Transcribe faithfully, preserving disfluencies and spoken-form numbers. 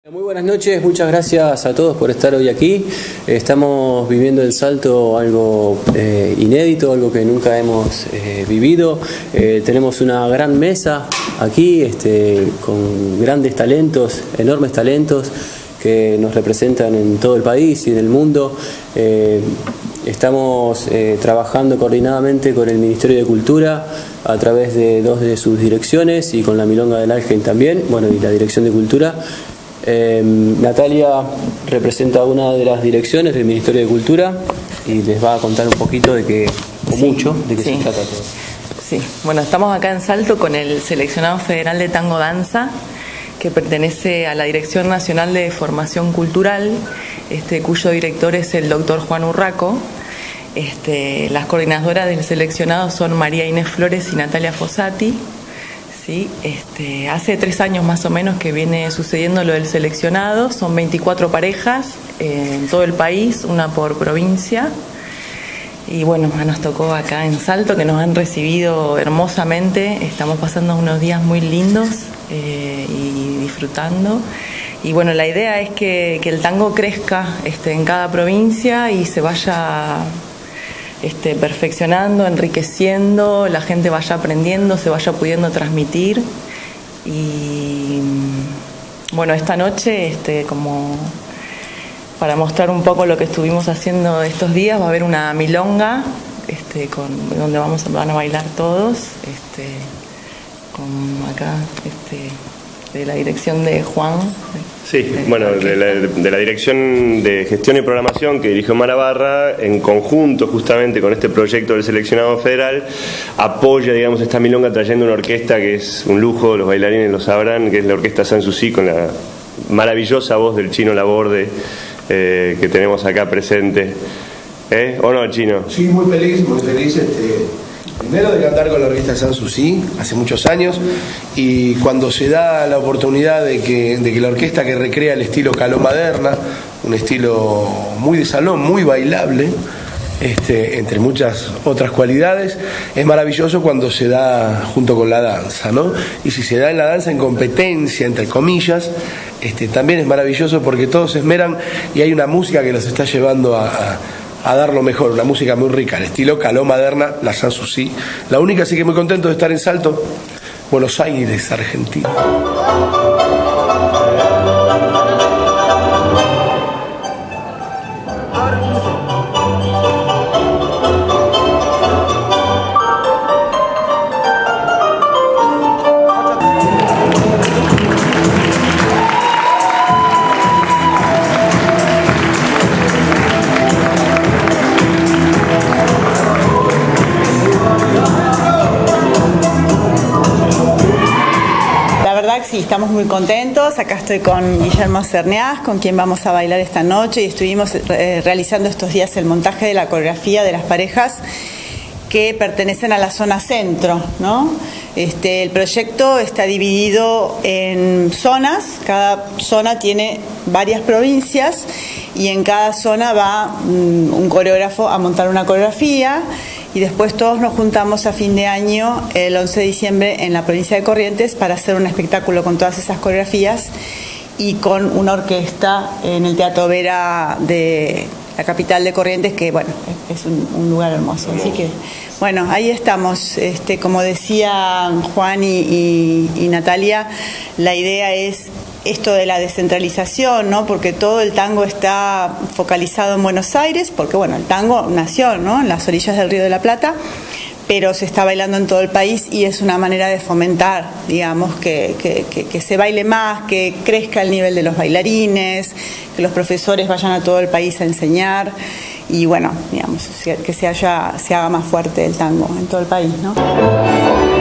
Muy buenas noches, muchas gracias a todos por estar hoy aquí. Estamos viviendo en Salto algo eh, inédito, algo que nunca hemos eh, vivido. Eh, tenemos una gran mesa aquí este, con grandes talentos, enormes talentos que nos representan en todo el país y en el mundo. Eh, estamos eh, trabajando coordinadamente con el Ministerio de Cultura a través de dos de sus direcciones y con la Milonga del Algen también, bueno, y la Dirección de Cultura. Eh, Natalia representa una de las direcciones del Ministerio de Cultura y les va a contar un poquito de que, o sí, mucho, de qué sí. se trata todo. Sí, bueno, estamos acá en Salto con el Seleccionado Federal de Tango Danza, que pertenece a la Dirección Nacional de Formación Cultural, este, cuyo director es el doctor Juan Urraco. Este, las coordinadoras del seleccionado son María Inés Flores y Natalia Fossati. Sí, este, hace tres años más o menos que viene sucediendo lo del seleccionado, son veinticuatro parejas eh, en todo el país, una por provincia, y bueno, nos tocó acá en Salto, que nos han recibido hermosamente, estamos pasando unos días muy lindos eh, y disfrutando, y bueno, la idea es que, que el tango crezca este, en cada provincia y se vaya Este, perfeccionando, enriqueciendo, la gente vaya aprendiendo, se vaya pudiendo transmitir. Y bueno, esta noche, este, como para mostrar un poco lo que estuvimos haciendo estos días, va a haber una milonga este, con, donde vamos, van a bailar todos, este, con acá este, de la dirección de Juan. Sí, bueno, de la, de la Dirección de Gestión y Programación que dirige Omar Barra, en conjunto justamente con este proyecto del Seleccionado Federal, apoya, digamos, esta milonga trayendo una orquesta que es un lujo, los bailarines lo sabrán, que es la Orquesta Sanssouci, con la maravillosa voz del Chino Laborde, eh, que tenemos acá presente. ¿Eh? ¿O no, Chino? Sí, muy feliz, muy feliz. Este... Primero de cantar con la orquesta Sanssouci hace muchos años, y cuando se da la oportunidad de que, de que la orquesta que recrea el estilo caló maderna, un estilo muy de salón, muy bailable, este, entre muchas otras cualidades, es maravilloso cuando se da junto con la danza, ¿no? Y si se da en la danza en competencia, entre comillas, este, también es maravilloso porque todos se esmeran y hay una música que los está llevando a... a a dar lo mejor, una música muy rica, el estilo caló maderna, la Sanssouci. La única, así que muy contento de estar en Salto, Buenos Aires, Argentina. Sí, estamos muy contentos. Acá estoy con Guillermo Cerneas, con quien vamos a bailar esta noche, y estuvimos eh, realizando estos días el montaje de la coreografía de las parejas que pertenecen a la zona centro, ¿no? Este, el proyecto está dividido en zonas, cada zona tiene varias provincias y en cada zona va um, un coreógrafo a montar una coreografía, y después todos nos juntamos a fin de año, el once de diciembre, en la provincia de Corrientes para hacer un espectáculo con todas esas coreografías y con una orquesta en el Teatro Vera de la capital de Corrientes, que bueno, es un, un lugar hermoso. Así que bueno, ahí estamos. Este, como decían Juan y, y, y Natalia, la idea es esto de la descentralización, ¿no? Porque todo el tango está focalizado en Buenos Aires, porque bueno, el tango nació, ¿no?, en las orillas del Río de la Plata, pero se está bailando en todo el país y es una manera de fomentar, digamos, que, que, que, que se baile más, que crezca el nivel de los bailarines, que los profesores vayan a todo el país a enseñar y bueno, digamos, que se, haya, se haga más fuerte el tango en todo el país, ¿no?